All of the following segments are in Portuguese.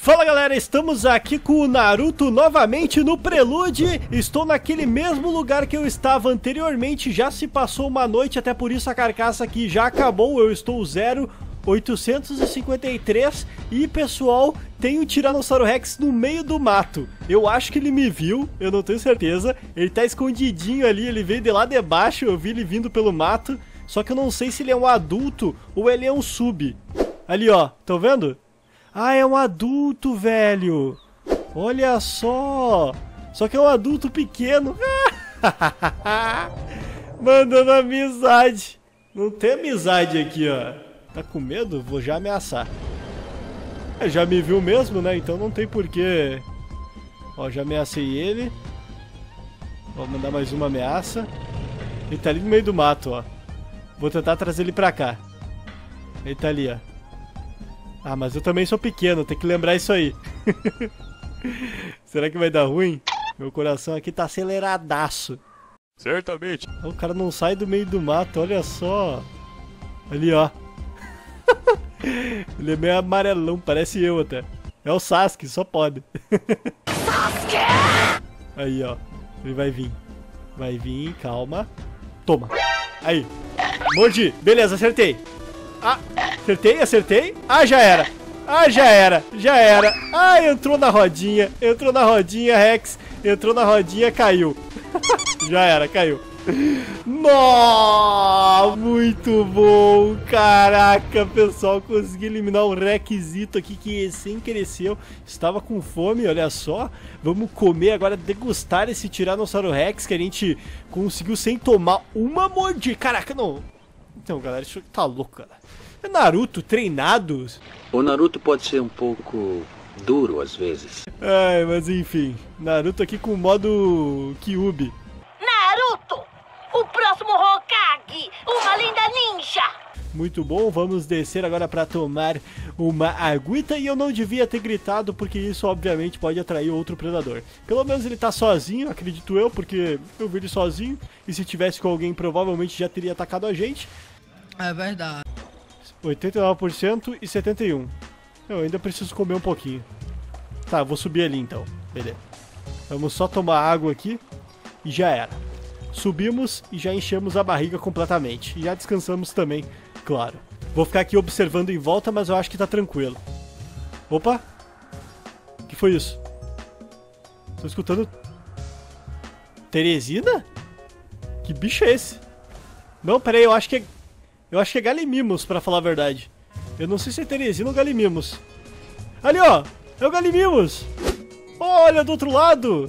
Fala galera, estamos aqui com o Naruto novamente no Prelude. Estou naquele mesmo lugar que eu estava anteriormente. Já se passou uma noite, até por isso a carcaça aqui já acabou. Eu estou 0853 e pessoal, tem o Tiranossauro Rex no meio do mato. Eu acho que ele me viu, eu não tenho certeza. Ele tá escondidinho ali, ele veio de lá de baixo, eu vi ele vindo pelo mato. Só que eu não sei se ele é um adulto ou ele é um sub. Ali ó, estão vendo? Ah, é um adulto, velho. Olha só. Só que é um adulto pequeno. Mandando amizade. Não tem amizade aqui, ó. Tá com medo? Vou já ameaçar. Já me viu mesmo, né? Então não tem porquê. Ó, já ameacei ele. Vou mandar mais uma ameaça. Ele tá ali no meio do mato, ó. Vou tentar trazer ele pra cá. Ele tá ali, ó. Ah, mas eu também sou pequeno, tem que lembrar isso aí. Será que vai dar ruim? Meu coração aqui tá aceleradaço. Certamente. O cara não sai do meio do mato, olha só. Ali, ó. Ele é meio amarelão, parece eu até. É o Sasuke, só pode. Sasuke! Aí, ó. Ele vai vir. Vai vir, calma. Toma. Aí. Mordi. Beleza, acertei. Ah, acertei. Ah, já era. Ah, entrou na rodinha, Rex. Entrou na rodinha, caiu. Já era, caiu. Nossa, muito bom. Caraca, pessoal, consegui eliminar um Rexito aqui que recém cresceu. Estava com fome, olha só. Vamos comer agora, degustar esse Tiranossauro Rex que a gente conseguiu sem tomar uma mordida. Caraca, não. Então, galera, isso tá louco, cara. É Naruto treinado. O Naruto pode ser um pouco duro às vezes. Ai, mas enfim. Naruto aqui com o modo Kyuubi. Naruto, o próximo Hokage, uma linda ninja. Muito bom, vamos descer agora pra tomar uma aguita. E eu não devia ter gritado, porque isso obviamente pode atrair outro predador. Pelo menos ele tá sozinho, acredito eu, porque eu vi ele sozinho. E se tivesse com alguém, provavelmente já teria atacado a gente. É verdade. 89% e 71%. Eu ainda preciso comer um pouquinho. Tá, vou subir ali então. Beleza. Vamos só tomar água aqui e já era. Subimos e já enchemos a barriga completamente. E já descansamos também, claro. Vou ficar aqui observando em volta, mas eu acho que tá tranquilo. Opa! O que foi isso? Tô escutando... Teresina? Que bicho é esse? Não, pera aí, eu acho que é Galimimos, pra falar a verdade. Eu não sei se é Teresina ou Galimimos. Ali, ó! É o Galimimos! Olha, do outro lado!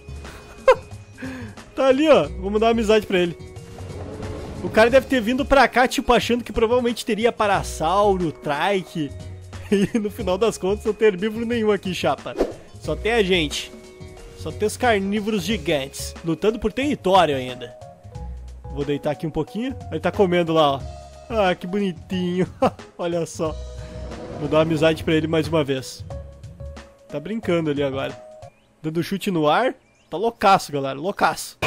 Tá ali, ó. Vamos dar uma amizade pra ele. O cara deve ter vindo pra cá, tipo, achando que provavelmente teria Parasauro, Trike. E no final das contas não tem herbívoro nenhum aqui, chapa. Só tem a gente. Só tem os carnívoros gigantes. Lutando por território ainda. Vou deitar aqui um pouquinho. Ele tá comendo lá, ó. Ah, que bonitinho. Olha só. Vou dar uma amizade pra ele mais uma vez. Tá brincando ali agora. Dando chute no ar. Tá loucaço, galera. Loucaço.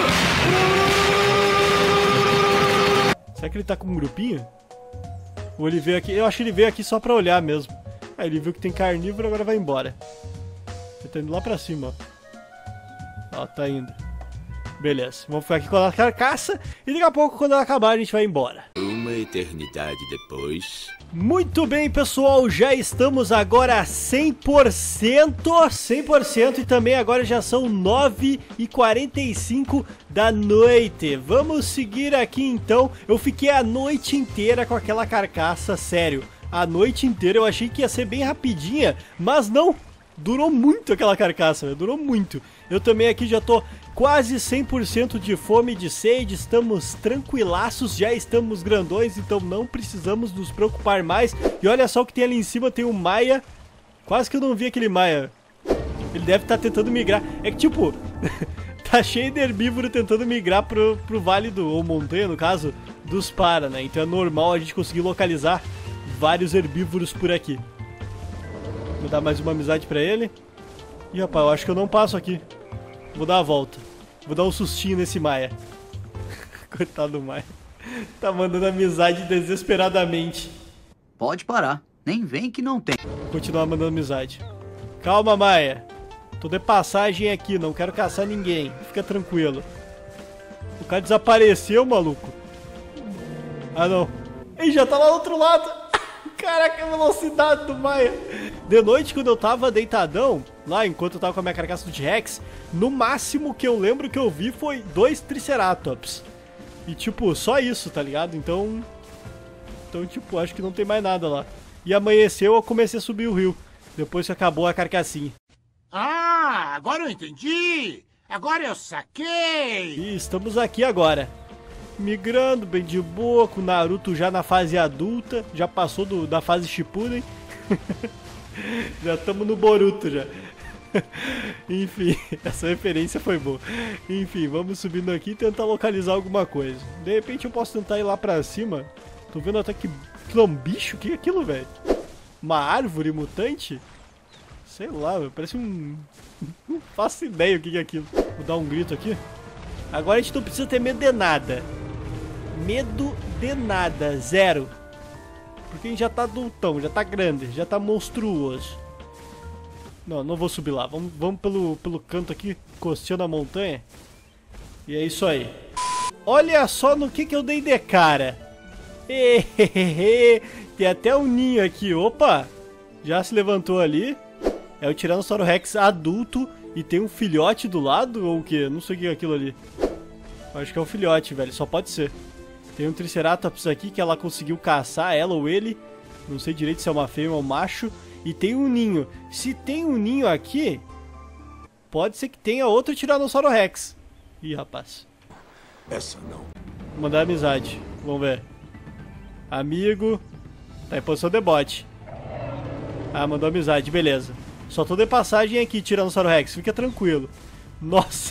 Será que ele tá com um grupinho? Ou ele veio aqui? Eu acho que ele veio aqui só pra olhar mesmo. Ah, ele viu que tem carnívoro, agora vai embora. Ele tá indo lá pra cima, ó. Ó, tá indo. Beleza, vamos ficar aqui com a carcaça e daqui a pouco, quando ela acabar, a gente vai embora. Uma eternidade depois. Muito bem, pessoal, já estamos agora 100% e também agora já são 9h45 da noite. Vamos seguir aqui então. Eu fiquei a noite inteira com aquela carcaça, sério. A noite inteira eu achei que ia ser bem rapidinha, mas não. Durou muito aquela carcaça, velho. Durou muito. Eu também aqui já tô quase 100% de fome e de sede. Estamos tranquilaços, já estamos grandões, então não precisamos nos preocupar mais. E olha só o que tem ali em cima, tem um Maia. Quase que eu não vi aquele Maia. Ele deve estar tentando migrar. É que tipo, tá cheio de herbívoro tentando migrar pro vale do, ou montanha no caso, dos Para, né? Então é normal a gente conseguir localizar vários herbívoros por aqui. Vou dar mais uma amizade pra ele. Ih, rapaz, eu acho que eu não passo aqui. Vou dar a volta. Vou dar um sustinho nesse Maia. Coitado do Maia. Tá mandando amizade desesperadamente. Pode parar. Nem vem que não tem. Vou continuar mandando amizade. Calma, Maia. Tô de passagem aqui, não quero caçar ninguém. Fica tranquilo. O cara desapareceu, maluco. Ah, não. Ele já tá lá do outro lado. Caraca, a velocidade do Maia. De noite, quando eu tava deitadão, lá enquanto eu tava com a minha carcaça do T-Rex, no máximo que eu lembro que eu vi foi 2 Triceratops. E tipo, só isso, tá ligado? Então, tipo, acho que não tem mais nada lá. E amanheceu, eu comecei a subir o rio, depois que acabou a carcassinha. Ah, agora eu entendi! Agora eu saquei! E estamos aqui agora, migrando bem de boa, com o Naruto já na fase adulta, já passou da fase Shippuden. Já estamos no Boruto já. Enfim, essa referência foi boa. Enfim, vamos subindo aqui e tentar localizar alguma coisa. De repente eu posso tentar ir lá pra cima. Tô vendo até que é um bicho, o que é aquilo, velho? Uma árvore mutante? Sei lá, véio, parece um... Não faço ideia o que é aquilo. Vou dar um grito aqui. Agora a gente não precisa ter medo de nada. Medo de nada, zero. Porque a gente já tá adultão, já tá grande, já tá monstruoso. Não, não vou subir lá. Vamos pelo canto aqui, costeando a montanha. E é isso aí. Olha só no que eu dei de cara. Tem até um ninho aqui. Opa! Já se levantou ali. É o Tiranossauro Rex adulto e tem um filhote do lado ou o que? Não sei o que é aquilo ali. Acho que é um filhote, velho. Só pode ser. Tem um Triceratops aqui que ela conseguiu caçar, ela ou ele. Não sei direito se é uma fêmea ou um macho. E tem um ninho. Se tem um ninho aqui, pode ser que tenha outro Tiranossauro Rex. Ih, rapaz. Essa não. Vou mandar amizade. Vamos ver. Amigo. Tá em posição de bote. Ah, mandou amizade, beleza. Só tô de passagem aqui, Tiranossauro Rex. Fica tranquilo. Nossa.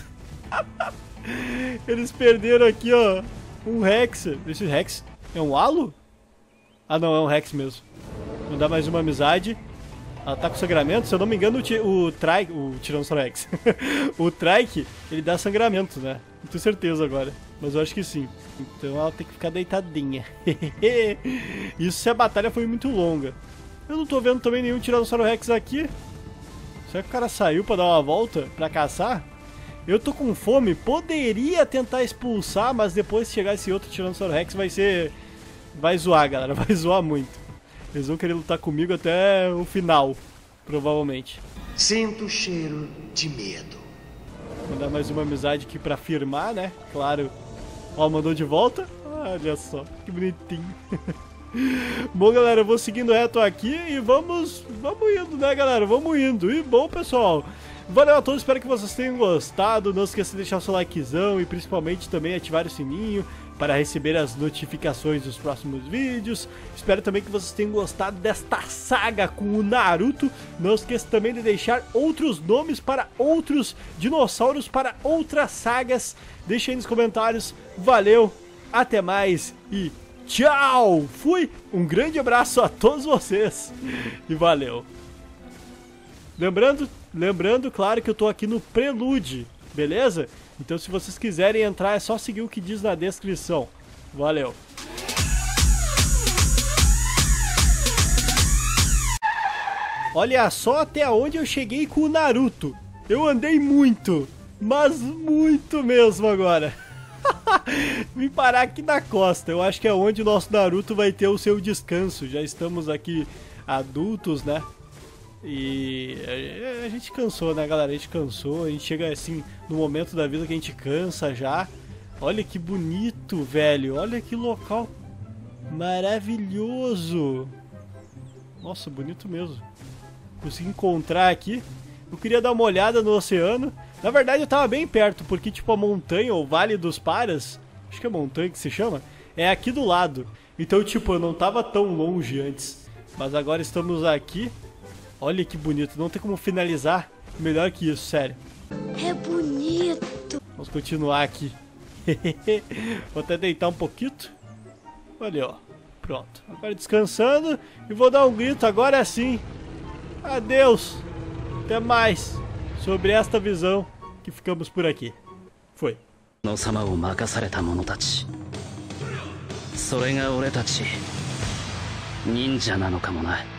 Eles perderam aqui, ó. Um Rex. Esse Rex é um halo? Ah, não, é um Rex mesmo. Vou dar mais uma amizade. Ela tá com sangramento. Se eu não me engano, o Tiranossauro Rex. O Trike, ele dá sangramento, né? Não tenho certeza agora. Mas eu acho que sim. Então ela tem que ficar deitadinha. Isso se a batalha foi muito longa. Eu não tô vendo também nenhum Tiranossauro Rex aqui. Será que o cara saiu pra dar uma volta? Pra caçar? Eu tô com fome. Poderia tentar expulsar, mas depois que chegar esse outro Tiranossauro Rex vai ser... Vai zoar, galera. Vai zoar muito. Eles vão querer lutar comigo até o final. Provavelmente. Sinto o cheiro de medo. Vou mandar mais uma amizade aqui pra firmar, né? Claro. Ó, mandou de volta. Olha só, que bonitinho. Bom, galera, eu vou seguindo reto aqui e vamos indo, né, galera? Vamos indo. E bom, pessoal, valeu a todos, espero que vocês tenham gostado. Não esqueça de deixar o seu likezão e principalmente também ativar o sininho para receber as notificações dos próximos vídeos. Espero também que vocês tenham gostado desta saga com o Naruto. Não esqueça também de deixar outros nomes para outros dinossauros, para outras sagas. Deixa aí nos comentários. Valeu, até mais e tchau! Fui! Um grande abraço a todos vocês e valeu! Lembrando, claro, que eu tô aqui no Prelude, beleza? Então se vocês quiserem entrar é só seguir o que diz na descrição. Valeu! Olha só até onde eu cheguei com o Naruto. Eu andei muito, mas muito mesmo agora. Vim parar aqui na costa. Eu acho que é onde o nosso Naruto vai ter o seu descanso. Já estamos aqui adultos, né? E a gente cansou, né, galera? A gente cansou. A gente chega assim no momento da vida que a gente cansa já. Olha que bonito, velho. Olha que local maravilhoso. Nossa, bonito mesmo. Consegui encontrar aqui. Eu queria dar uma olhada no oceano. Na verdade eu tava bem perto, porque tipo a montanha, o Vale dos Paras, acho que é montanha que se chama, é aqui do lado. Então tipo, eu não tava tão longe antes. Mas agora estamos aqui. Olha que bonito, não tem como finalizar melhor que isso, sério. É bonito. Vamos continuar aqui. Vou até deitar um pouquinho. Olha, ó. Pronto. Agora descansando e vou dar um grito agora sim. Adeus. Até mais. Sobre esta visão que ficamos por aqui. Foi. の様を任された者たち、それが俺たち忍者なのかもな。